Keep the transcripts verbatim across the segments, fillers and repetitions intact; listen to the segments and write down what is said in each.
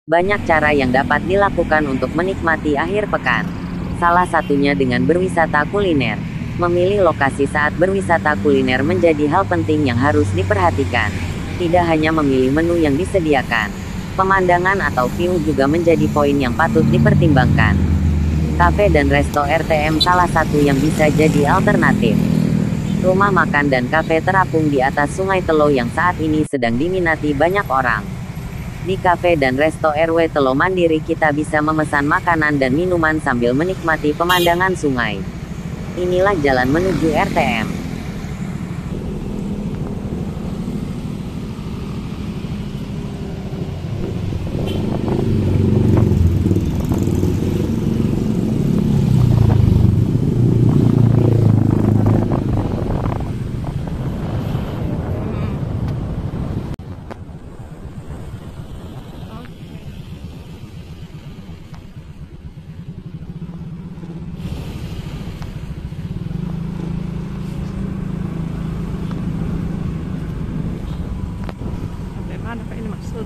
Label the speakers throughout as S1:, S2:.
S1: Banyak cara yang dapat dilakukan untuk menikmati akhir pekan. Salah satunya dengan berwisata kuliner. Memilih lokasi saat berwisata kuliner menjadi hal penting yang harus diperhatikan. Tidak hanya memilih menu yang disediakan, pemandangan atau view juga menjadi poin yang patut dipertimbangkan. Kafe dan resto R T M salah satu yang bisa jadi alternatif. Rumah makan dan kafe terapung di atas Sungai Telo yang saat ini sedang diminati banyak orang. Di kafe dan resto R W Telo Mandiri kita bisa memesan makanan dan minuman sambil menikmati pemandangan sungai. Inilah jalan menuju R T M.
S2: Mana Pak ini maksud?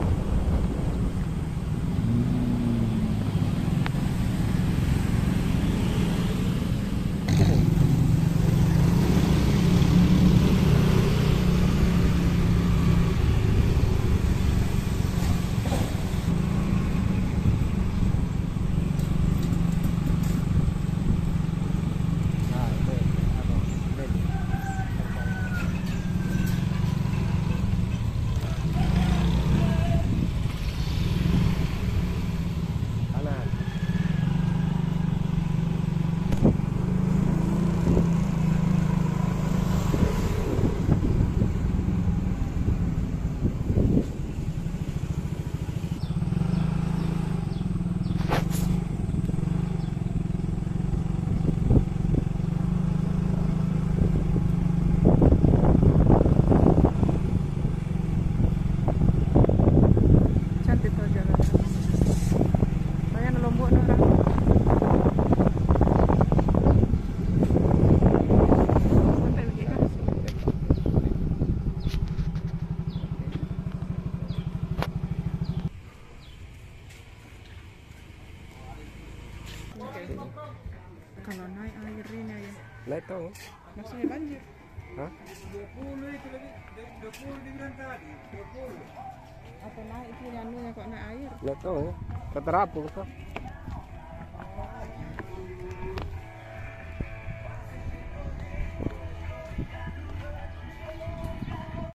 S2: Kalau naik air ini ya.
S3: Naik tahu?
S2: Maksudnya banjir.
S3: Hah?
S4: dua puluh itu lagi, dua puluh dibilang tadi, dua puluh.
S2: Atau naik itu anunya kok naik air.
S3: Naik tahu ya? Keterapung kok.